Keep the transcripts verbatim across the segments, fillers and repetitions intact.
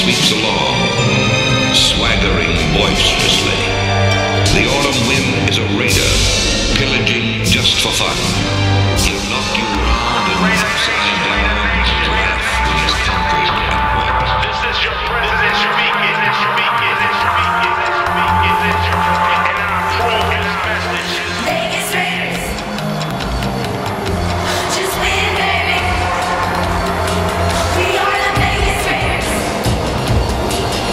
sweeps along, swaggering boisterously. The autumn wind is a raider, pillaging just for fun. He'll knock you round and upside down and laugh when he's conquered and won. This is your president speaking, speaking, speaking, speaking, speaking, and I approve his message. Vegas Raiders. Just win, baby. We are the Vegas Raiders.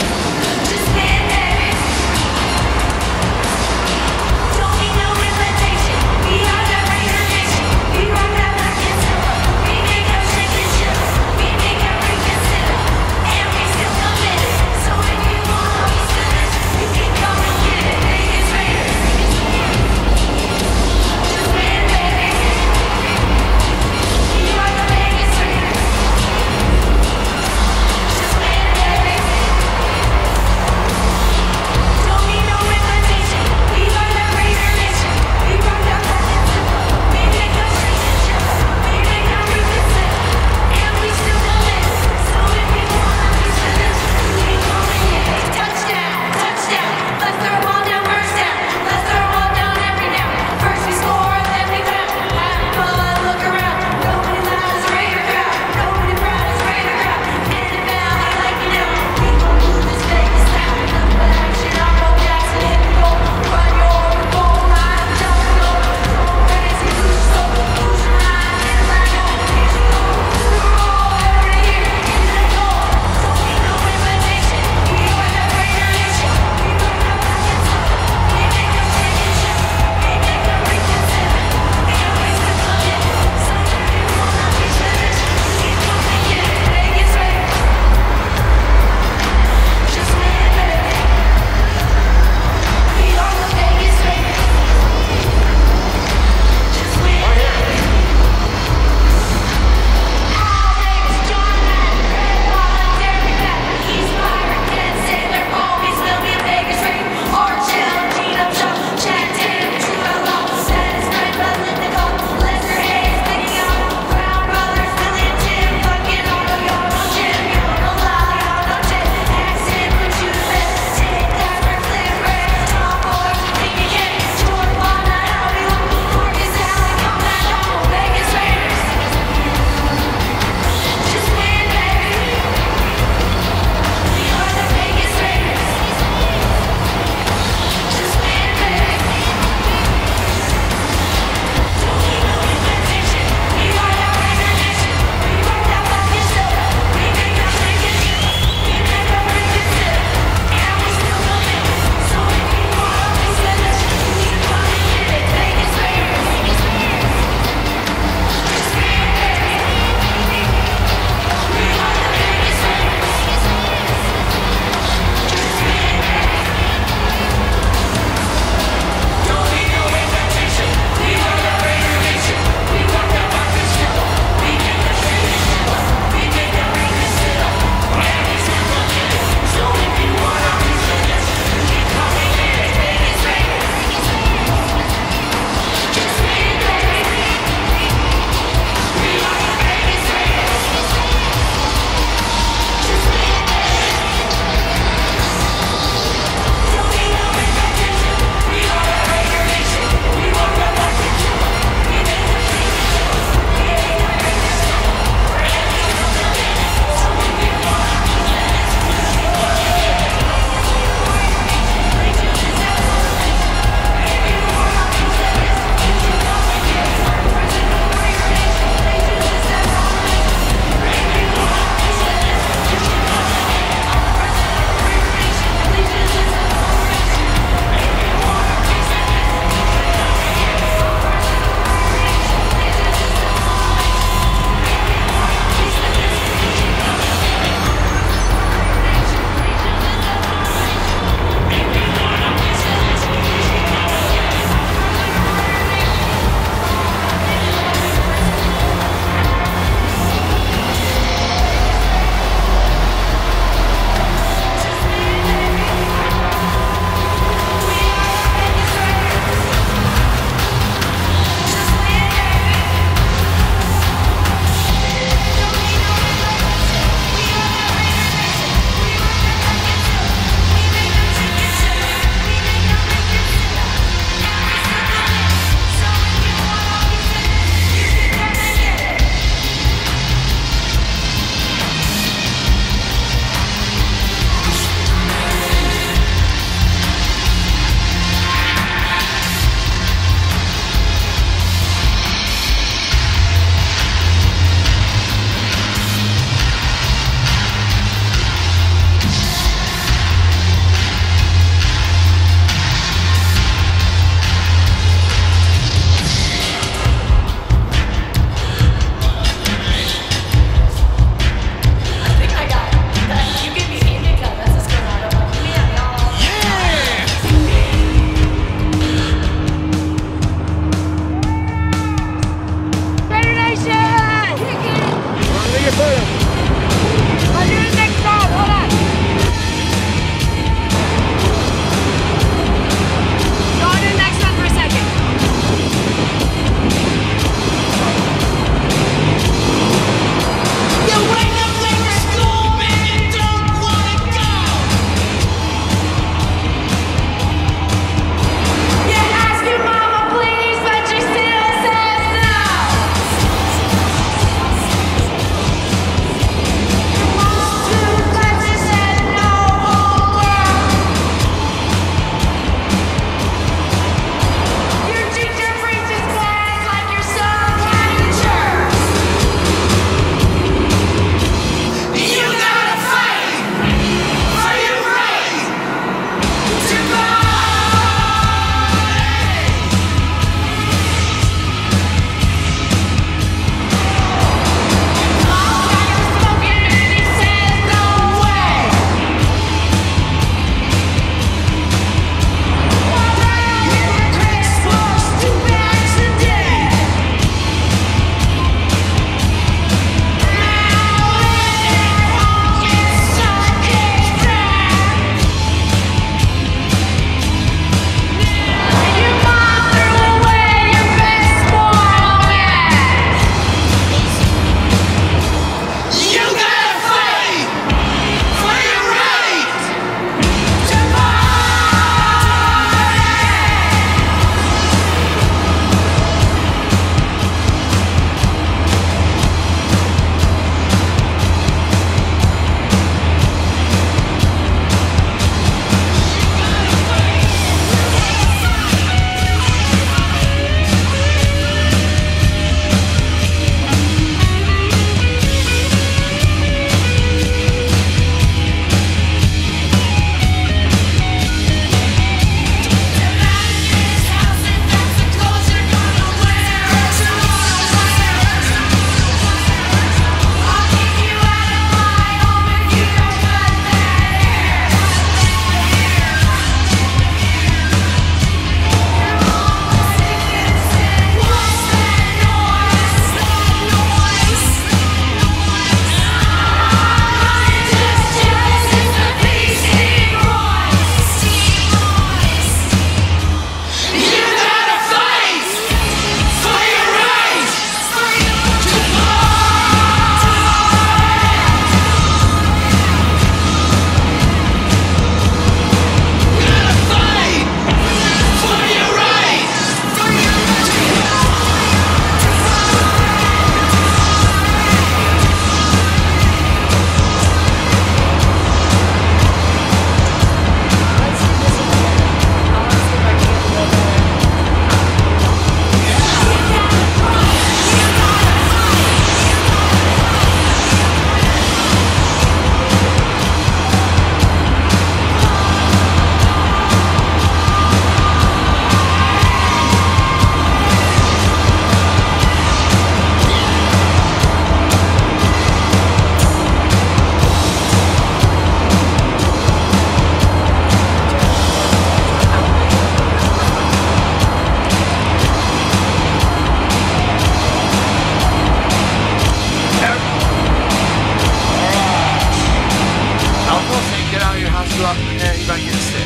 up, and you're gonna get sick.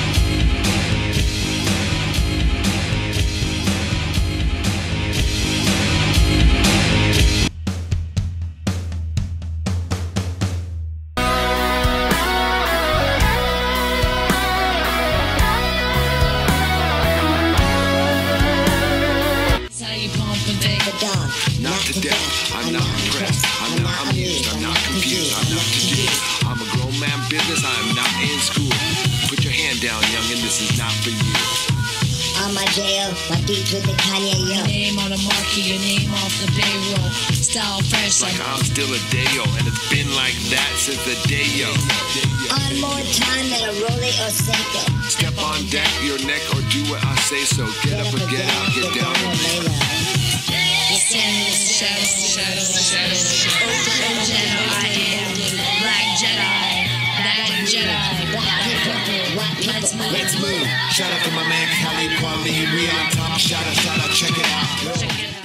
Not to death, I'm not impressed, I'm not amused, I'm not confused, I'm not confused. I'm a grown man business, I'm not in school. Put your hand down, youngin', this is not for you. On my jail, my beats with the Kanye, yo. Your name on the market, your name off the payroll. Style fresh Like I'm still a Dayo, and it's been like that since the Dayo. On more time than a Rolly or Seiko. Step on deck, your neck, or do what I say so. Get up or get out, get down and lay low. Shadows, shadows, shadows. Old Jedi, I am Black Jedi. Black Jedi. Black people, let's move. Let's move. Shout out to my man Khalid Kwame. We on top. Shout out, shout out. Check it out. Check it out.